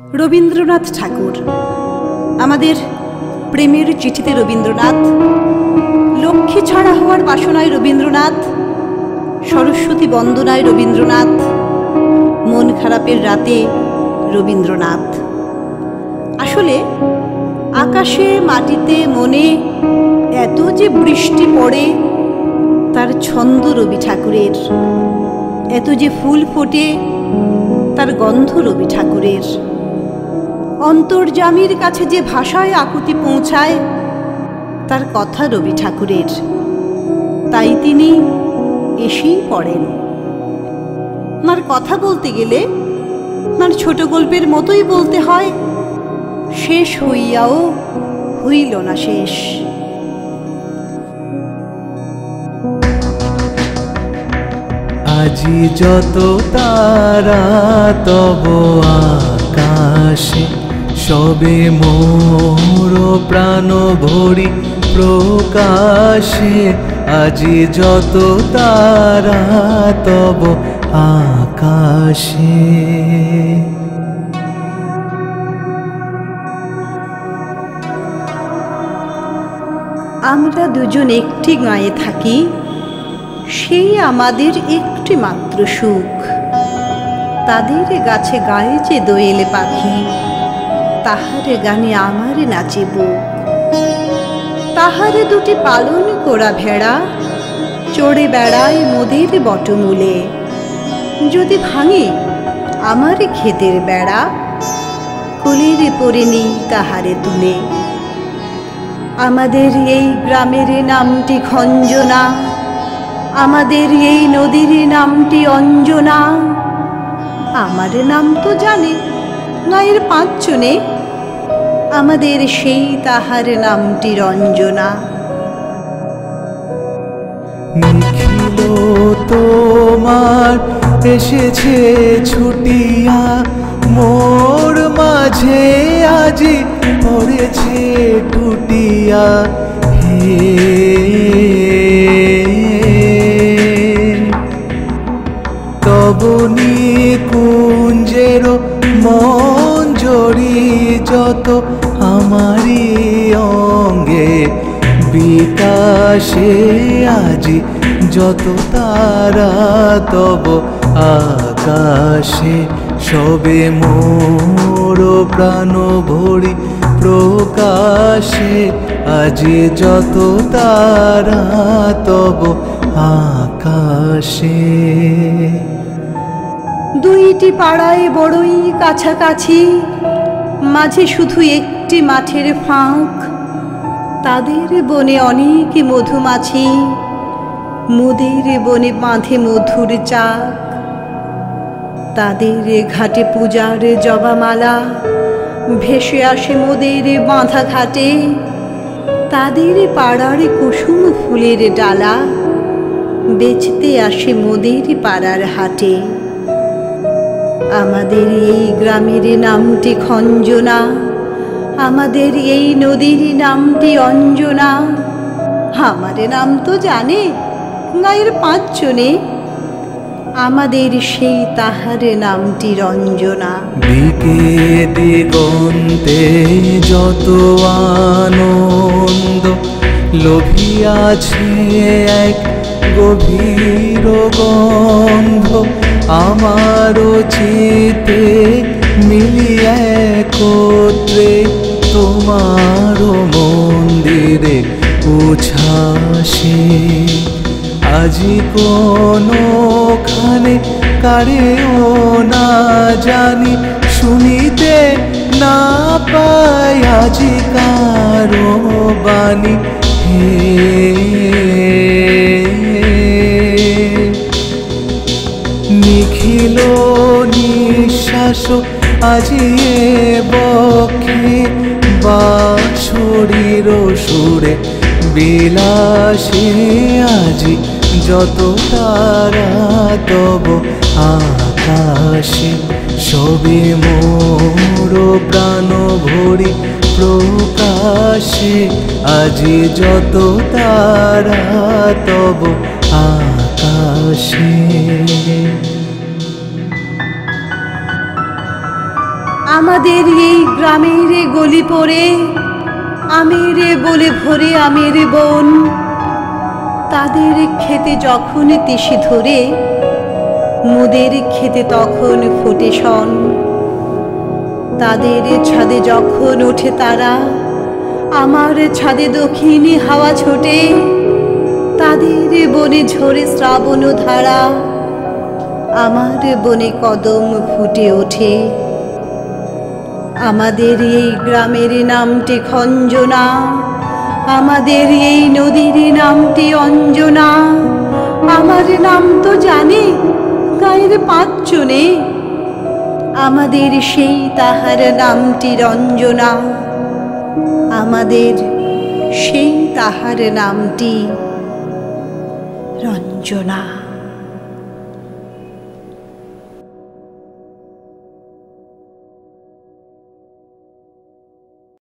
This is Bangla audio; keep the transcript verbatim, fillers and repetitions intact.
রবীন্দ্রনাথ ঠাকুর, আমাদের প্রেমের চিঠিতে রবীন্দ্রনাথ, লক্ষ্মী ছড়া হওয়ার বাসনায় রবীন্দ্রনাথ, সরস্বতী বন্দনায় রবীন্দ্রনাথ, মন খারাপের রাতে রবীন্দ্রনাথ। আসলে আকাশে মাটিতে মনে এত যে বৃষ্টি পড়ে তার ছন্দ রবি ঠাকুরের, এত যে ফুল ফোটে তার গন্ধ রবি ঠাকুরের, অন্তর্যামীর কাছে যে ভাষায় আকুতি পৌঁছায় তার কথা রবি ঠাকুরের। তাই তিনি এসেই পড়েন। তার কথা বলতে গেলে তার ছোট গল্পের মতোই বলতে হয়, শেষ হইয়াও হইল না শেষ। আজি যত তারা তব আকাশে, সবে মোর প্রাণ ভরি প্রকাশে। আজি যত তারা তব আকাশে। আমরা দুজন একটি গাঁয়ে থাকি, সেই আমাদের একটি মাত্র সুখ। তাদের গাছে গায়ে যে দোয়েলে পাখি, তাহার গানে আমার নাচে বুক। তাহারে দুটি পালন করা ভেড়া চড়ে বেড়ায় মোদের বটমূলে। যদি ভাঙে আমার ক্ষেতের বেড়া, কোলের পরে নিই তাহারে তুলে। আমাদের এই গ্রামের নামটি খঞ্জনা, আমাদের এই নদীর নামটি অঞ্জনা। আমার নাম তো জানে গায়ের পাঁচজনে, আমাদের সেই তাহার নামটি রঞ্জনা। নিখিল তোমার এসেছে ছুটিয়া, মোর মাঝে আজি পড়েছে টুটিয়া। হে তবনি কুঞ্জের মঞ্জরি যত আমারি অঙ্গে বিকাশে। আজি যত তারা তব আকাশে, সবে মোর প্রাণ ভরি প্রকাশে। আজি যত তারা তব আকাশে। দুইটি পাড়ায় বড়ই কাছাকাছি, মাঝে শুধু একটি মাঠের ফাঁক। তাদের বনে অনেক মধুমাছি, মোদের বনে বাঁধে মধুর চাক। তাদের ঘাটে পূজার জবামালা ভেসে আসে মোদের বাঁধা ঘাটে। তাদের পাড়ার কুসুম ফুলের ডালা বেচতে আসে মোদের পাড়ার হাটে। আমাদের এই গ্রামের নামটি খঞ্জনা, আমাদের এই নদীর নামটি অঞ্জনা। আমার নাম তো জানে গায়ের পাঁচজনে, আমাদের সেই তাহার নামটি রঞ্জনা। দিকে দিগন্তে যত আনন্দ লোভিয়াছে এক গভীর গন্ধ। আমারও চিতে মিলিয়ে একত্রে, তোমারও মন্দিরে উচ্ছ্বাসে। আজি কোনখানে কারেও না জানি, শুনিতে না পাই আজি কারো বাণী। হে নিখিল নিঃশ্বাস আজি এ বক্ষে, বাঁশরীর সুরে বিলাসে। আজি যত তারা তব আকাশে, সবে মোর প্রাণ ভরি প্রকাশে। আজি যত তারা তব আকাশে। আমাদের এই গ্রামের গলি পড়ে আমের বলে ভরে আমের বন, তাদের খেতে যখন তিসি ধরে মোদের খেতে তখন ফোটে শন। তাদের ছাদে যখন ওঠে তারা, আমার ছাদে দক্ষিণী হাওয়া ছোটে। তাদের বনে ঝরে শ্রাবণ ধারা, আমার বনে কদম ফুটে ওঠে। আমাদের এই গ্রামের নামটি খঞ্জনা, আমাদের এই নদীর নামটি অঞ্জনা। আমার নাম তো জানে গায়ের পাঁচজনে, আমাদের সেই তাহার নামটি রঞ্জনা, আমাদের সেই তাহার নামটি রঞ্জনা।